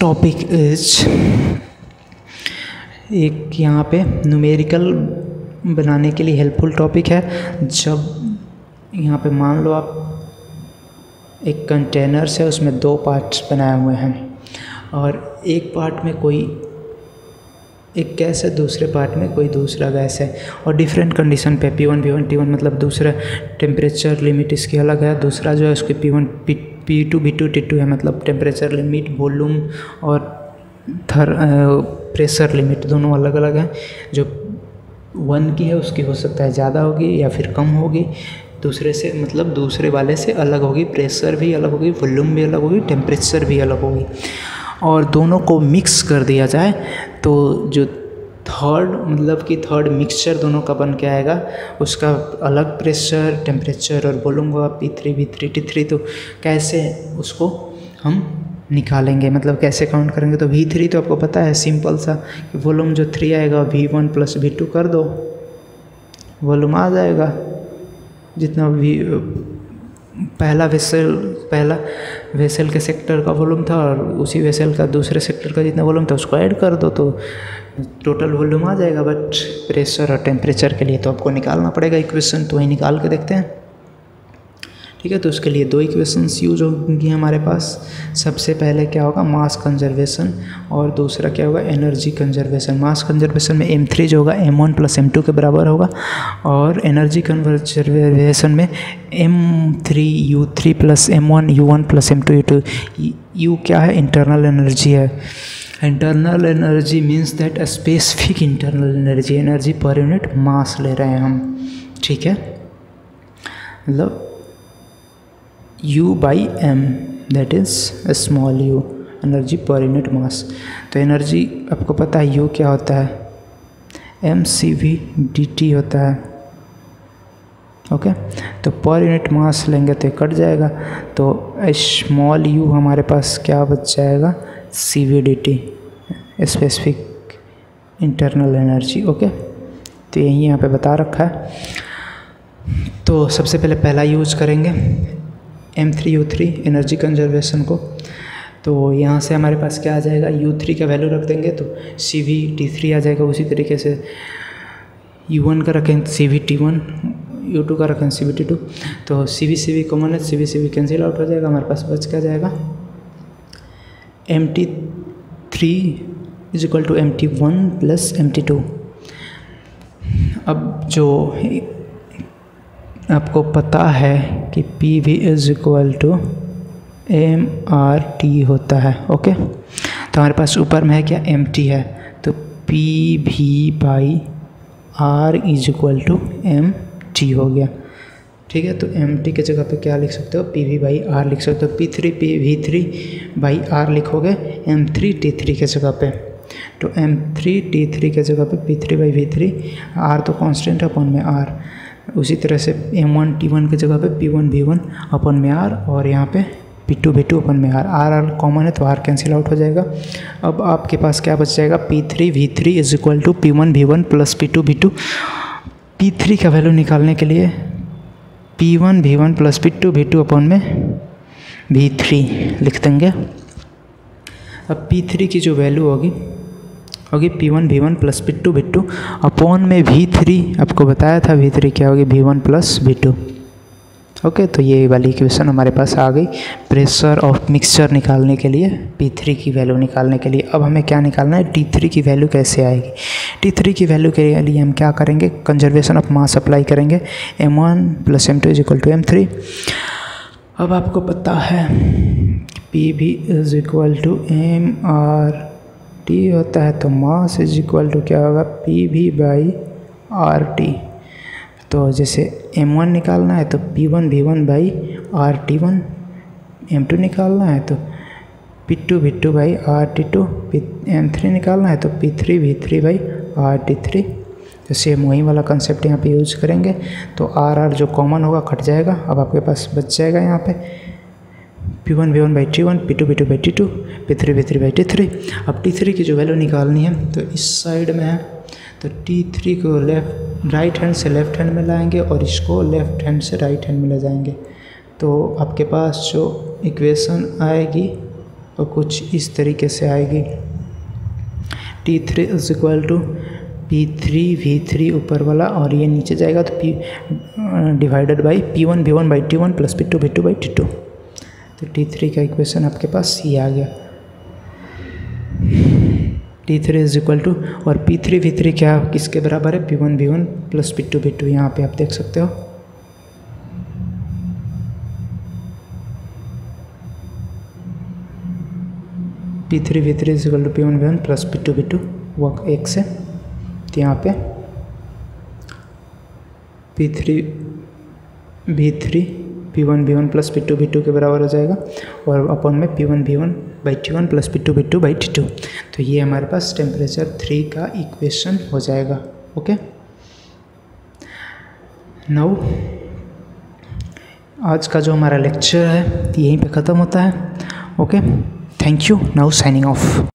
Topic is एक यहाँ पे न्यूमेरिकल बनाने के लिए हेल्पफुल टॉपिक है। जब यहाँ पे मान लो आप एक कंटेनर से उसमें दो पार्ट्स बनाए हुए हैं और एक पार्ट में कोई एक गैस है, दूसरे पार्ट में कोई दूसरा गैस है और डिफरेंट कंडीशन पे P1 V1 T1 मतलब दूसरा टेम्परेचर लिमिट इसकी अलग है, दूसरा जो है उसकी P1 P2 V2 T2 है मतलब टेम्परेचर लिमिट, वॉल्यूम और प्रेशर लिमिट दोनों अलग अलग हैं। जो 1 की है उसकी हो सकता है ज़्यादा होगी या फिर कम होगी, दूसरे से मतलब दूसरे वाले से अलग होगी, प्रेशर भी अलग होगी, वॉल्यूम भी अलग होगी, टेम्परेचर भी अलग होगी। और दोनों को मिक्स कर दिया जाए तो जो थर्ड मिक्सचर दोनों का बन के आएगा, उसका अलग प्रेशर, टेम्परेचर और वॉल्यूम होगा P3 V3 T3। तो कैसे उसको हम निकालेंगे, मतलब कैसे काउंट करेंगे? तो V3 तो आपको पता है सिंपल सा, वॉल्यूम जो 3 आएगा V1 + V2 कर दो, वॉल्यूम आ जाएगा। जितना पहला वेसल के सेक्टर का वॉल्यूम था और उसी वेसल का दूसरे सेक्टर का जितना वॉल्यूम था उसको ऐड कर दो तो टोटल वॉल्यूम आ जाएगा। बट प्रेशर और टेम्परेचर के लिए तो आपको निकालना पड़ेगा इक्वेशन, तो वही निकाल के देखते हैं। ठीक है, तो उसके लिए दो इक्वेशंस यूज होंगी हमारे पास। सबसे पहले क्या होगा, मास कंजर्वेशन, और दूसरा क्या होगा, एनर्जी कंजर्वेशन। मास कंजर्वेशन में M3 जो होगा M1 + M2 के बराबर होगा और एनर्जी कंजर्वेशन में M3U3 + M1 U1 + M2 U2। U क्या है, इंटरनल एनर्जी है। Internal energy means that specific internal energy per unit mass ले रहे हैं हम। ठीक है, मतलब U/m that is small u, energy per unit mass. तो एनर्जी आपको पता है U क्या होता है, mCv/dt होता है। ओके, तो पर यूनिट मास लेंगे तो कट जाएगा, तो स्मॉल u हमारे पास क्या बच जाएगा, Cv/dt, specific internal energy. Okay, तो यही यहाँ पे बता रखा है। तो सबसे पहले पहला यूज करेंगे M3U3 एनर्जी कंजर्वेशन को। तो यहाँ से हमारे पास क्या आ जाएगा, U3 का वैल्यू रख देंगे तो Cv/T3 आ जाएगा। उसी तरीके से U1 का रखें Cv/T1, U2 का रखें Cv/T2। तो Cv कॉमन है, Cv कैंसिल आउट हो जाएगा, हमारे पास बच क्या जाएगा, MT3 = MT1 + MT2। अब जो आपको पता है कि PV = mRT होता है। ओके, तो हमारे पास ऊपर में है क्या, MT है, तो PV/R = MT हो गया। ठीक है, तो MT के जगह पे क्या लिख सकते हो, PV/R लिख सकते हो। V3/R लिखोगे M3 T3 के जगह पे, तो M3 T3 के जगह पे P3/V3, R तो कांस्टेंट है, अपन में R। उसी तरह से M1 T1 की जगह पे P1 V1 अपन में R, और यहाँ पे P2 V2 अपन में R। R कॉमन है तो R कैंसिल आउट हो जाएगा। अब आपके पास क्या बच जाएगा, P3 V3 = P1 V1 + P2 V2। P3 का वैल्यू निकालने के लिए P1 V1 + P2 V2 अपन में V3 लिख देंगे। अब P3 की जो वैल्यू होगी P1 V1 + P2 V2 upon में V3, आपको बताया था V3 क्या होगी, V1 + V2। ओके, तो ये वाली इक्वेशन हमारे पास आ गई प्रेशर ऑफ मिक्सचर निकालने के लिए, P3 की वैल्यू निकालने के लिए। अब हमें क्या निकालना है, T3 की वैल्यू कैसे आएगी। T3 की वैल्यू के लिए हम क्या करेंगे, कंजर्वेशन ऑफ मास अप्लाई करेंगे, M1 + M2 = M3। अब आपको पता है PV = mRT होता है, तो मास क्या होगा, PV/RT। तो जैसे M1 निकालना है तो P1 V1/RT1, M2 निकालना है तो P2 V2/RT2, M3 निकालना है तो P3 V3/RT3। तो सेम वही वाला कंसेप्ट यहाँ पे यूज करेंगे। तो R जो कॉमन होगा कट जाएगा। अब आपके पास बच जाएगा यहाँ पे P1 V1/T1, P2 V2/T2, P3 V3/T3। अब T3 की जो वैल्यू निकालनी है तो इस साइड में है, तो T3 को राइट हैंड से लेफ़्ट हैंड में लाएंगे और इसको लेफ़्ट हैंड से राइट हैंड में ले जाएंगे। तो आपके पास जो इक्वेशन आएगी और कुछ इस तरीके से आएगी। T3 is equal to P3V3 ऊपर वाला और ये नीचे जाएगा तो P divided by P1V1/T1 plus P2V2/T2। तो T3 का इक्वेशन आपके पास ये आ गया। T3 इज इक्वल टू और P3V3 क्या किसके बराबर है? P1V1 plus P2V2। यहाँ पे आप देख सकते हो। P3V3 is equal to P1V1 plus P2V2 वो एक से, तो यहाँ पे P3V3 P1V1 प्लस P2V2 के बराबर हो जाएगा और अपॉन में P1V1/T1 प्लस P2V2/T2। तो ये हमारे पास टेम्परेचर 3 का इक्वेशन हो जाएगा। ओके, नाउ आज का जो हमारा लेक्चर है यहीं पे ख़त्म होता है। Okay, thank you, now signing of.